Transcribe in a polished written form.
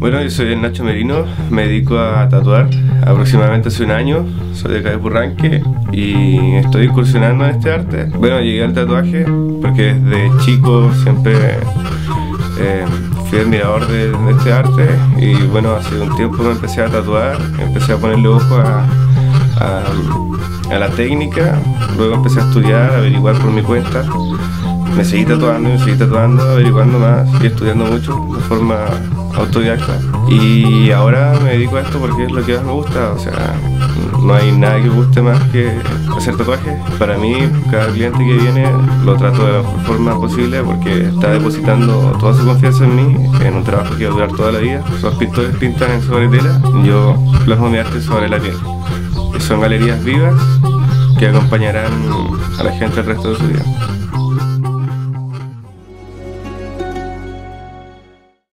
Bueno, yo soy el Nacho Merino, me dedico a tatuar aproximadamente hace un año, soy de acá de Purranque y estoy incursionando en este arte. Bueno, llegué al tatuaje porque desde chico siempre fui admirador de este arte y bueno, hace un tiempo me empecé a tatuar, empecé a ponerle ojo a la técnica, luego empecé a estudiar, a averiguar por mi cuenta. Me seguí tatuando, averiguando más y estudiando mucho de forma autodidacta. Y ahora me dedico a esto porque es lo que más me gusta, o sea, no hay nada que me guste más que hacer tatuajes. Para mí, cada cliente que viene lo trato de la mejor forma posible porque está depositando toda su confianza en mí, en un trabajo que va a durar toda la vida. Los pintores pintan sobre tela, yo plasmo mi arte sobre la piel. Y son galerías vivas que acompañarán a la gente el resto de su vida.